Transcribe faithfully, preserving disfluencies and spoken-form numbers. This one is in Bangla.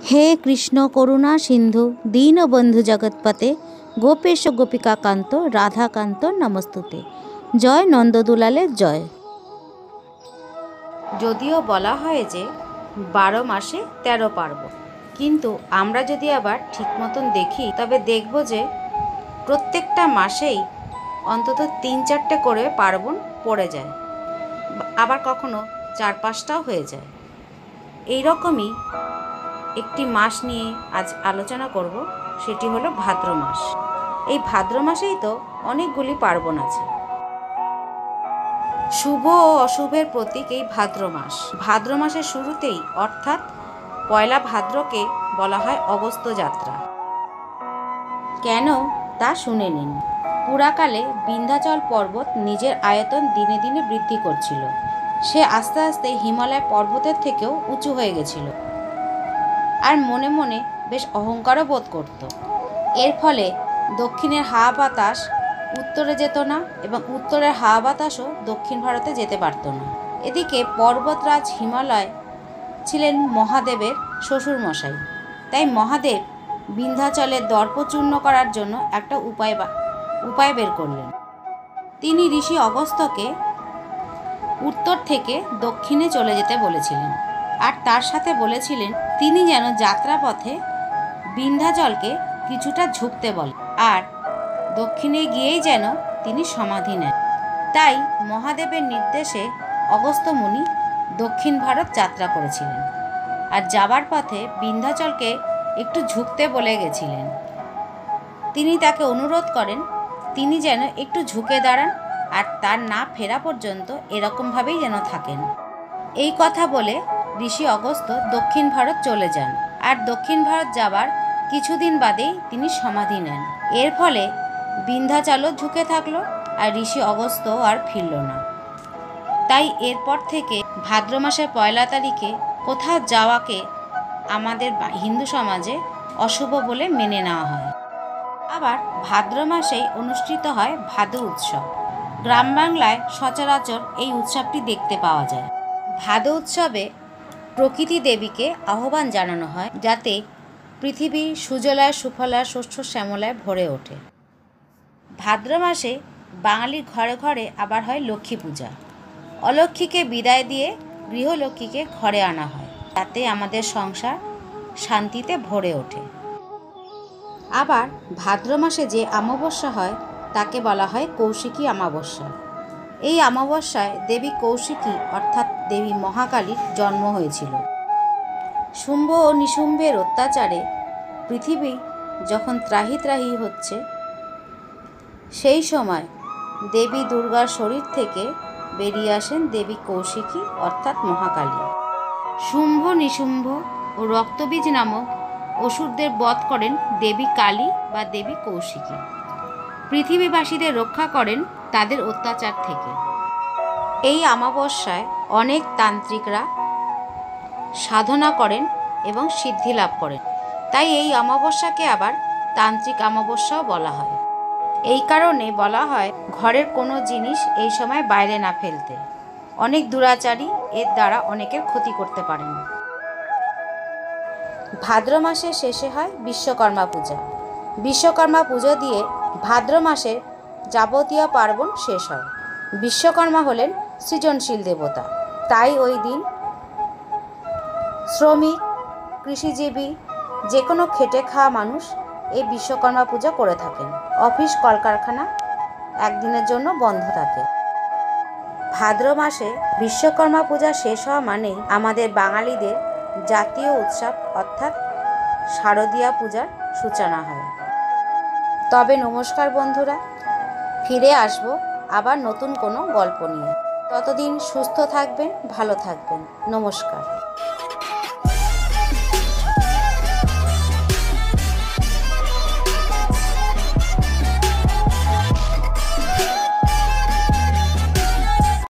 हे कृष्ण करुणा सिंधु दीनबंधु जगत्पते गोपेश गोपिकाकांत राधाकांत नमस्तुते। जय नंददुलालेर जय। যদিও বলা হয় যে বারো মাসে তেরো পার্বণ, কিন্তু আমরা যদি আবার ঠিক মতন দেখি তবে দেখব যে প্রত্যেকটা মাসেই অন্তত তিন চারটে করে পার্বণ পড়ে যায়, আবার কখনো চার পাঁচটাও হয়ে যায়। এই রকমই একটি মাস নিয়ে আজ আলোচনা করব, সেটি হলো ভাদ্র মাস। এই ভাদ্র মাসেই তো অনেকগুলি পার্বণ আছে। শুভ ও অশুভের প্রতীক এই ভাদ্র মাস। ভাদ্র মাসের শুরুতেই অর্থাৎ পয়লা ভাদ্রকে বলা হয় অগস্ত্য যাত্রা। কেন তা শুনে নিন। পুরাকালে বিন্ধ্যাচল পর্বত নিজের আয়তন দিনে দিনে বৃদ্ধি করছিল। সে আস্তে আস্তে হিমালয় পর্বতের থেকেও উঁচু হয়ে গেছিল, আর মনে মনে বেশ অহংকারও বোধ করত। এর ফলে দক্ষিণের হাওয়া বাতাস উত্তরে যেত না, এবং উত্তরের হাওয়া বাতাসও দক্ষিণ ভারতে যেতে পারত না। এদিকে পর্বতরাজ হিমালয় ছিলেন মহাদেবের শ্বশুর মশাই। তাই মহাদেব বিন্ধ্যাচলের দর্পচূর্ণ করার জন্য একটা উপায় উপায় বের করলেন। তিনি ঋষি অগস্ত্যকে উত্তর থেকে দক্ষিণে চলে যেতে বলেছিলেন, আর তার সাথে বলেছিলেন তিনি যেন যাত্রাপথে বিন্ধ্যাচলকে কিছুটা ঝুঁকতে বলেন, আর দক্ষিণে গিয়েই যেন তিনি সমাধি নেন। তাই মহাদেবের নির্দেশে অগস্ত্য মুনি দক্ষিণ ভারত যাত্রা করেছিলেন, আর যাবার পথে বিন্ধ্যাচলকে একটু ঝুঁকতে বলে গেছিলেন। তিনি তাকে অনুরোধ করেন তিনি যেন একটু ঝুঁকে দাঁড়ান, আর তার না ফেরা পর্যন্ত এরকমভাবেই যেন থাকেন। এই কথা বলে ঋষি অগস্ত্য দক্ষিণ ভারত চলে যান, আর দক্ষিণ ভারত যাবার কিছুদিন বাদেই তিনি সমাধি নেন। এর ফলে বিন্ধ্যাচলও ঝুঁকে থাকলো, আর ঋষি অগস্ত্য আর ফিরল না। তাই এরপর থেকে ভাদ্র মাসের পয়লা তারিখে কোথাও যাওয়াকে আমাদের হিন্দু সমাজে অশুভ বলে মেনে নেওয়া হয়। আবার ভাদ্র মাসেই অনুষ্ঠিত হয় ভাদু উৎসব। গ্রাম বাংলায় সচরাচর এই উৎসবটি দেখতে পাওয়া যায়। ভাদু উৎসবে প্রকৃতি দেবীকে আহ্বান জানানো হয়, যাতে পৃথিবী সুজলায় সুফলায় শস্য শ্যামলায় ভরে ওঠে। ভাদ্র মাসে বাঙালির ঘরে ঘরে আবার হয় লক্ষ্মী পূজা। অলক্ষ্মীকে বিদায় দিয়ে গৃহলক্ষ্মীকে ঘরে আনা হয়, তাতে আমাদের সংসার শান্তিতে ভরে ওঠে। আবার ভাদ্র মাসে যে অমাবস্যা হয় তাকে বলা হয় কৌশিকী অমাবস্যা। এই অমাবস্যায় দেবী কৌশিকী অর্থাৎ দেবী মহাকালীর জন্ম হয়েছিল। শুম্ভ ও নিশুম্ভের অত্যাচারে পৃথিবী যখন ত্রাহি ত্রাহি হচ্ছে, সেই সময় দেবী দুর্গার শরীর থেকে বেরিয়ে আসেন দেবী কৌশিকী অর্থাৎ মহাকালী। শুম্ভ নিশুম্ভ ও রক্তবীজ নামক অসুরদের বধ করেন দেবী কালী বা দেবী কৌশিকী। পৃথিবীবাসীদের রক্ষা করেন তাদের অত্যাচার থেকে। এই অমাবস্যায় অনেক তান্ত্রিকরা সাধনা করেন এবং সিদ্ধি লাভ করেন। তাই এই অমাবস্যাকে আবার তান্ত্রিক অমাবস্যাও বলা হয়। এই কারণে বলা হয় ঘরের কোনো জিনিস এই সময় বাইরে না ফেলতে। অনেক দুরাচারী এর দ্বারা অনেকের ক্ষতি করতে পারেন। ভাদ্র মাসের শেষে হয় বিশ্বকর্মা পূজা। বিশ্বকর্মা পুজো দিয়ে ভাদ্র মাসের যাবতীয় পার্বণ শেষ হয়। বিশ্বকর্মা হলেন সৃজনশীল দেবতা। তাই ওই দিন শ্রমিক, কৃষিজীবী, যে কোনো খেটে খাওয়া মানুষ এই বিশ্বকর্মা পূজা করে থাকেন। অফিস কলকারখানা একদিনের জন্য বন্ধ থাকে। ভাদ্র মাসে বিশ্বকর্মা পূজা শেষ হওয়া মানেই আমাদের বাঙালিদের জাতীয় উৎসব অর্থাৎ শারদীয়া পূজার সূচনা হয়। তবে নমস্কার বন্ধুরা, ফিরে আসবো আবার নতুন কোনো গল্প নিয়ে। ততদিন সুস্থ থাকবেন, ভালো থাকবেন। নমস্কার।